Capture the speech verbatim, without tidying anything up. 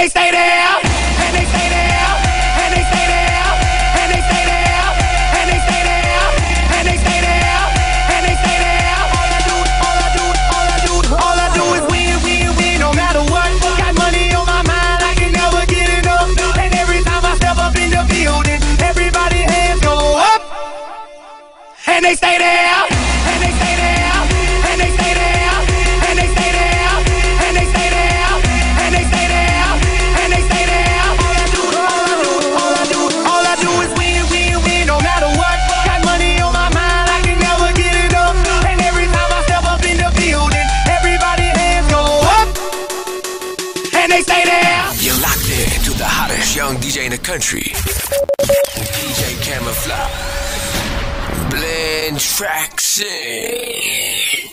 they stay there, and they stay there, and they stay there, and they stay there, and they stay there, and they stay there, and they stay there. All I do, all I do, all I do, all I do is win, win, win, no matter what. Got money on my mind, I can never get enough. And every time I step up in the building, everybody hands go up, and they stay there, and they stay there, and they stay there, and they stay there, and they stay there, and they stay there, and they stay there. All I do, all I do, all I do, all I do is win, win, win, no matter what. Got money on my mind, I can never get enough. And every time I step up in the building, everybody hands go up, and they stay there. You're locked in to the hottest young D J in the country, D J Camouflage. Blend tracks in.